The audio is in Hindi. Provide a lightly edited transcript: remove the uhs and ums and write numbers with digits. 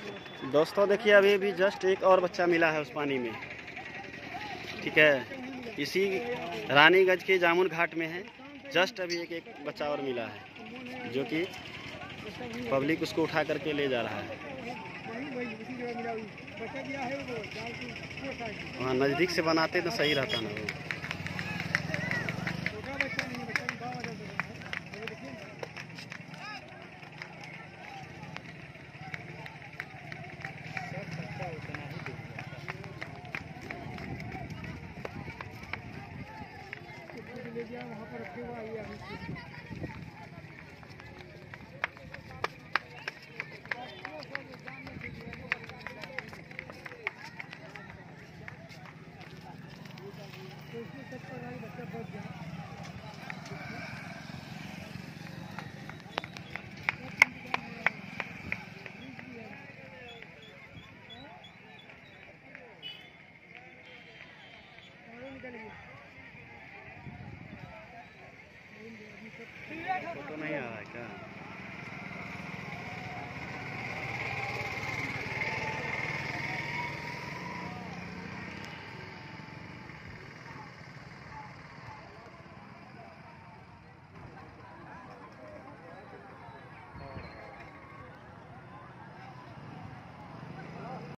दोस्तों देखिए, अभी भी जस्ट एक और बच्चा मिला है उस पानी में। ठीक है, इसी रानीगंज के जामुन घाट में है। जस्ट अभी एक बच्चा और मिला है, जो कि पब्लिक उसको उठा करके ले जा रहा है। वहाँ नज़दीक से बनाते तो सही रहता ना वो। वहाँ पर रखे हुआ है अभी। बच्चा बच गया। फोटो नहीं आ रहा है क्या?